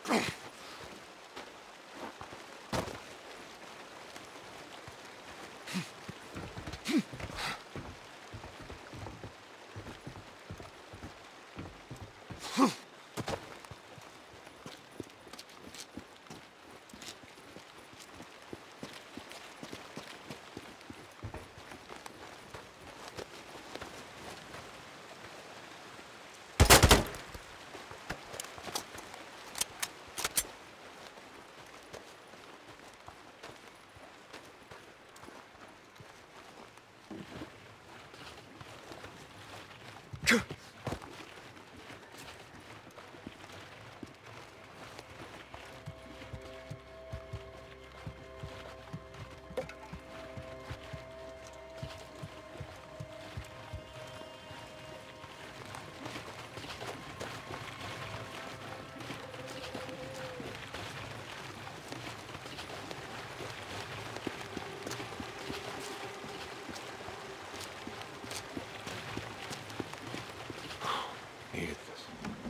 Needed this.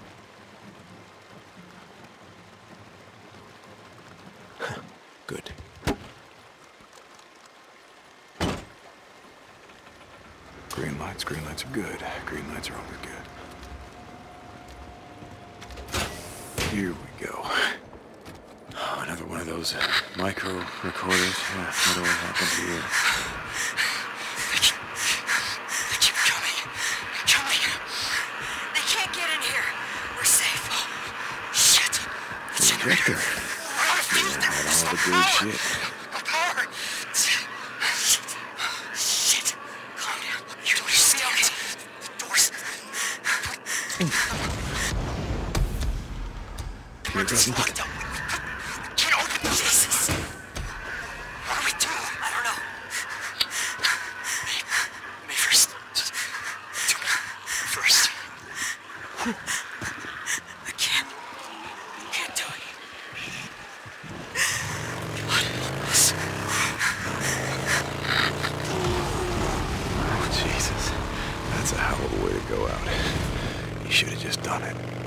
Good. Green lights are good. Green lights are always good. Here we go. Oh, another one of those micro recorders. Yeah, what always happens here? They keep coming. Coming. They can't get in here. We're safe. Shit. It's in there. Projector. There's All no the good power. shit. No power. Shit. Shit. Calm down. You don't understand. The doors. Here goes It's locked up. We can't open it. Jesus. What do we do? I don't know. Me first. Just do me first. I can't do it. God help us. Oh, Jesus. That's a hell of a way to go out. You should have just done it.